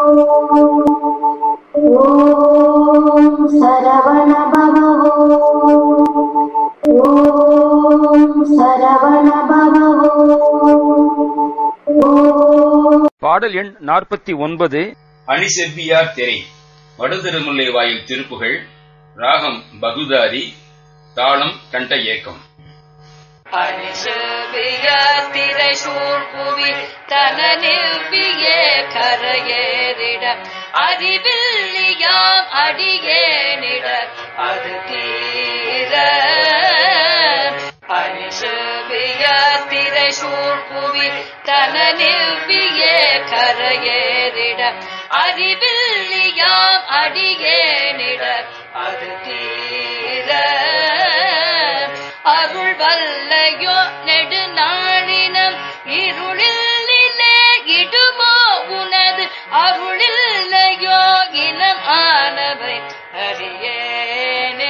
ஓம் சரவண பவ ஓம் சரவண பவ. பாடல் எண் 49. அணிசெவ்வியார் திரை. வடுதிருமுல்லை வாயில் திருப்புகள். ராகம் பகுதாரி. தாளம் கண்ட ஏக்கம். அணிசெவ்வியார் திரை சூழ்புவி தனநிவ்வியே கரையேறிட அறிவில்லியாம் அடியேனிட அது தீர. அணிசெவ்வியார் திரை சூழ்புவி தனநிவ்வியே கரையேறிட அறிவில்லியாம் அடியேனிட அது தீர. அருள் வல்லையோ நெடுநாளினம் இருளில்லிலே இடுமோ உனது அருளில்லையோ இனம் ஆனவை அறியேனே.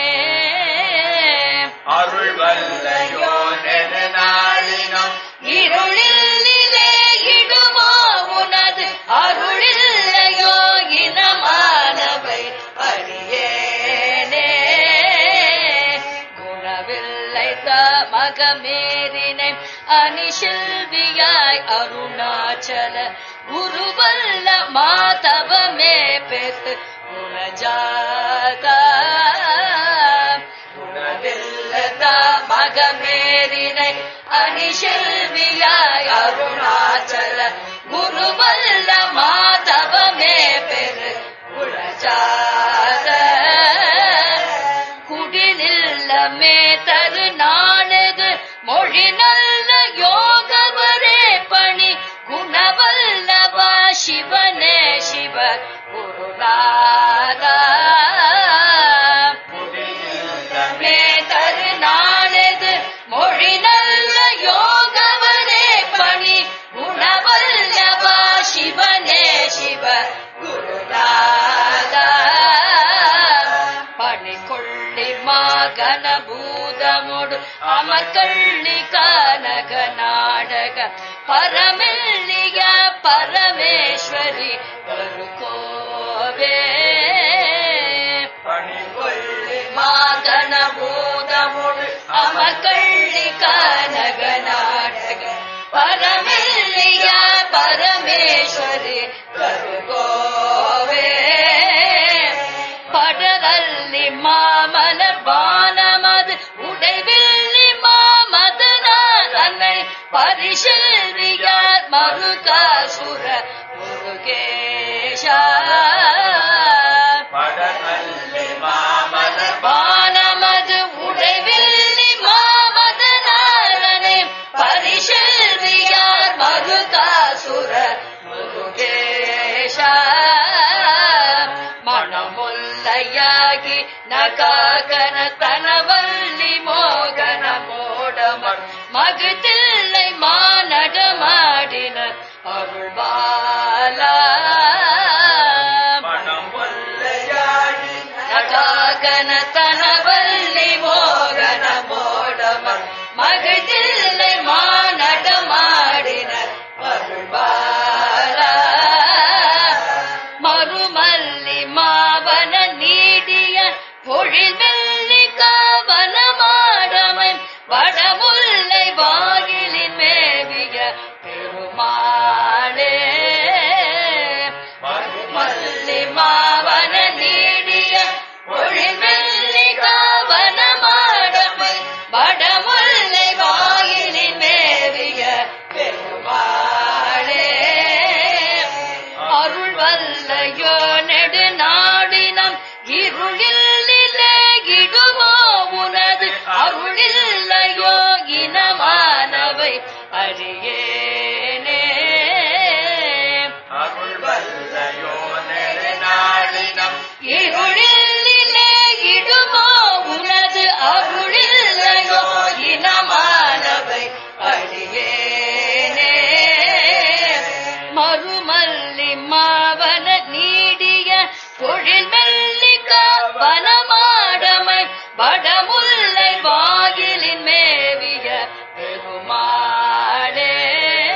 அருள் வல்லையோ நெடுநாளினம் இருளில்லிலே இடுமோ உனது அருளில்லையோ இனமானவை அறியேனே. குணவில்லை மகமேறினை அணிசெல்வியாய் அருணாச்சல குருவல்ல மாதவமே பெற்று குணஜாதா. குணவில்ல மகமேறினை அணிசெல்வியாய் அருணாச்சல குருவல்ல மாதவமே பெரு குணஜாத. குடிநில்லமே தரு நாளது மொழி நல்ல யோகவரே பணி குணவல்லவா சிவனே சிவ குருநாதா. குடிநில்லமே தரு நாளது மொழி நல்ல யோகவரே பணி குணவல்லவா சிவனே சிவ குருநாதா. பணிகொள்ளி மகன பூதமுடு அமர்கள்ளி கனக நாடக பரமெல்லிய பரமேஸ்வரி வருகோவே. பணிகொள்ளி மகன பூதமுடு அமர்கள்ளி கனக நாடக பரமெல்லிய பரமேஸ்வரி வருகோவே. படதல்லி மாமல பானமது உடைவில்லி மாமதனார் அன்னை பரிசெல்வியார் மருகாசுர முருகேஷா. படதல்லி மாமல பானமது உடைவில்லி மாமதனார் அன்னை பரிசெல்வியார் மருகாசுர முருகேஷா. மணமுல்லையாகி நகாகன தனவல்லி மோகன மோடமர் மகுதில்லை மானடமாடின அருள்பாலா. மணமுல்லையாகி நகாகன தனவல்லி மோகன மோடமர் மகுதில்லை மானடமாடின அருள்பாலா. மறுமல்லி மாவன நீடிய பொழில் வெள்ளி காவன மாடமை வடமுல்லை வாயிலின் மேவிய பெருமாளே. மறுமல்லி மாவன நீடிய பொழில் வெள்ளி காவன மாடமை வடமுல்லை வாயிலின் மேவிய பெருமாளே. அருள் வல்லையோ நெடுநாடினம் இருளில்லிலே இடுமோ உனது அருளில்லையோ இனமானவை அறியேனே. அருள் வல்லையோ நெடுநாடினம் இருளில்லிலே இடுமோ உனது அருளில்லையோ இனமானவை அறியேனே. மறுமல்லி மாவன நீடிய பொழில் மெல்லிகா வனமாடமை வடமுல்லை வாயிலின் மேவிய பெருமாளே.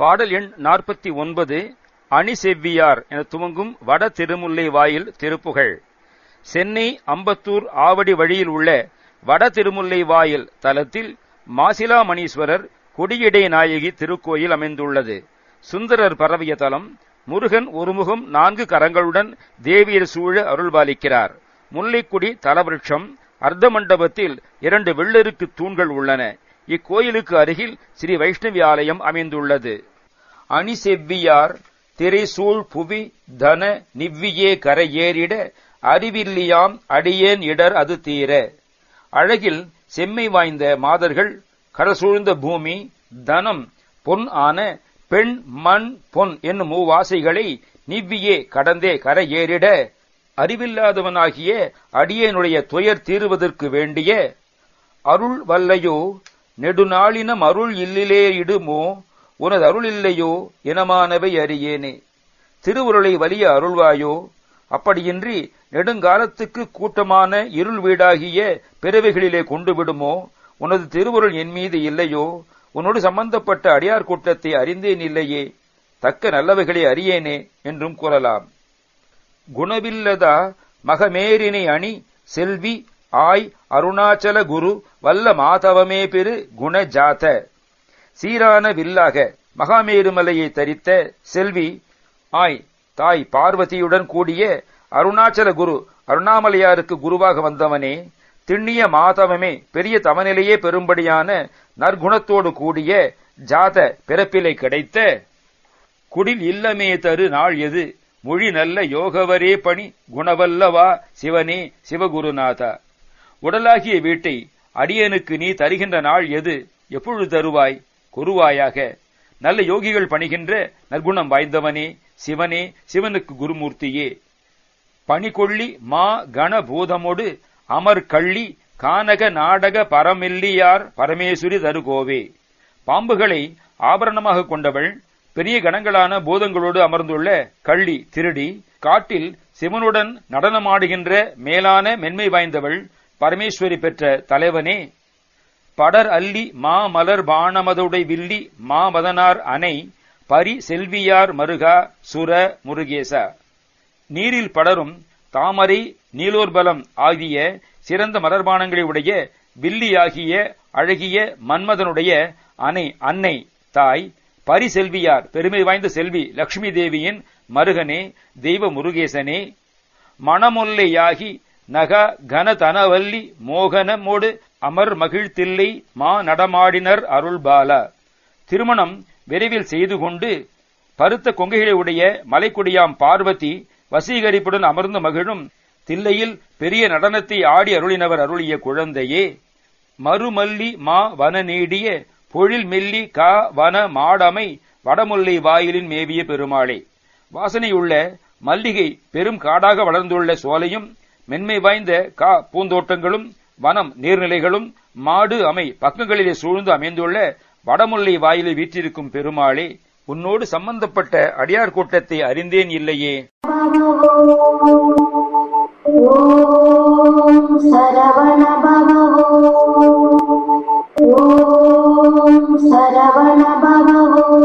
பாடல் எண் 49 அணி செவ்வியார் என துவங்கும் வட திருமுல்லை வாயில் திருப்புகழ். சென்னை அம்பத்தூர் ஆவடி வழியில் உள்ள வட திருமுல்லை வாயில் தலத்தில் மாசிலாமணீஸ்வரர் கொடியடை நாயகி திருக்கோயில் அமைந்துள்ளது. சுந்தரர் பரவிய தலம். முருகன் ஒருமுகம் 4 கரங்களுடன் தேவியர் சூழ அருள்பாலிக்கிறார். முல்லைக்குடி தலவிருட்சம். அர்த்த மண்டபத்தில் 2 வெள்ளருக்கு தூண்கள் உள்ளன. இக்கோயிலுக்கு அருகில் ஸ்ரீ வைஷ்ணவி ஆலயம் அமைந்துள்ளது. அணி செவ்வியார் திரைசூழ் புவி தன நிவ்வியே கரை ஏறிட அறிவில்லியாம் அடியேன் இடர் அது தீர. அழகில் செம்மை வாய்ந்த மாதர்கள், கடசூழ்ந்த பூமி, தனம் பொன் ஆன பெண் மண் பொன் என்னும் மூவாசைகளை நிவ்வியே கடந்தே கரை ஏறிட அறிவில்லாதவனாகிய அடியேனுடைய துயர் தீருவதற்கு வேண்டிய அருள் வல்லையோ நெடுநாளினம் அருள் இல்லிலே இடுமோ உனது அருள் இல்லையோ எனமானவை அறியேனே. திருவுருளை வலிய அருள்வாயோ, அப்படியின்றி நெடுங்காலத்துக்கு கூட்டமான இருள் வீடாகிய பிறவைகளிலே கொண்டு விடுமோ, உனது திருவுருள் என் மீது இல்லையோ, உன்னோடு சம்பந்தப்பட்ட அடியார் கூட்டத்தை அறிந்தேன் இல்லையே, தக்க நல்லவைகளை அறியேனே என்றும் கூறலாம். குணவில்லதா மகமேரினை அணி செல்வி ஆய் அருணாச்சல குரு வல்ல மாதவமே பெரு குண ஜாத. சீரான வில்லாக மகாமேருமலையை தரித்த செல்வி ஆய் தாய் பார்வதியுடன் கூடிய அருணாச்சல குரு அருணாமலையாருக்கு குருவாக வந்தவனே, திண்ணிய மாதவமே பெரிய தவநிலையே பெரும்படியான நற்குணத்தோடு கூடிய ஜாத பிறப்பிலை கிடைத்த குடில் இல்லமே தரு நாள் எது மொழி நல்ல யோகவரே பணி குணவல்லவா சிவனே சிவகுருநாதா. உடலாகிய வீட்டை அடியனுக்கு நீ தருகின்ற நாள் எது, எப்பொழுது தருவாய், குருவாயாக. நல்ல யோகிகள் பணிகின்ற நற்குணம் வாய்ந்தவனே சிவனே, சிவனுக்கு குருமூர்த்தியே. பணிகொள்ளி மா கண பூதமொடு அமர் கள்ளி கானக நாடக பரமெல்லியார் பரமேஸ்வரி தருகோவே. பாம்புகளை ஆபரணமாக கொண்டவள், பெரிய கணங்களான பூதங்களோடு அமர்ந்துள்ள கள்ளி திருடி, காட்டில் சிவனுடன் நடனமாடுகின்ற மேலான மென்மை வாய்ந்தவள், பரமேஸ்வரி பெற்ற தலைவனே. படர் அல்லி மா மலர் பாணமதுடை வில்லி மாமதனார் அணை பரி செல்வியார் மருகா சுர முருகேசா. நீரில் படரும் தாமரை நீலோர்பலம் ஆகிய சிறந்த மலர்பானங்களை உடைய வில்லியாகிய அழகிய மன்மதனுடைய அன்னை தாய் பரிசெல்வியார் பெருமை வாய்ந்த செல்வி லட்சுமி தேவியின் மருகனே தெய்வ முருகேசனே. மணமொல்லையாகி நக கனதனவல்லி மோகனமோடு அமர் மகிழ்த்தில்லை மா நடமாடினர் அருள்பாலா. திருமணம் விரைவில் செய்து கொண்டு பருத்த கொங்கைகளை உடைய மலைக்குடியாம் பார்வதி வசீகரிப்புடன் அமர்ந்து மகிழும் தில்லையில் பெரிய நடனத்தை ஆடி அருளினவர் அருளிய குழந்தையே. மறுமல்லி மா வன நீடிய பொழில் மெல்லி கா வன மாடமை வடமுல்லை வாயிலின் மேவிய பெருமாளே. வாசனையுள்ள மல்லிகை பெரும் காடாக வளர்ந்துள்ள சோலையும், மென்மை வாய்ந்த கா பூந்தோட்டங்களும், வனம் நீர்நிலைகளும், மாடு அமை பக்கங்களிலே சூழ்ந்து அமைந்துள்ள வடமுல்லை வாயிலில் வீற்றிருக்கும் பெருமாளே, உன்னோடு சம்பந்தப்பட்ட அடியார் கூட்டத்தை அறிந்தேன் இல்லையே. ஓம் சரவண பவோ, ஓம் சரவண பவோ.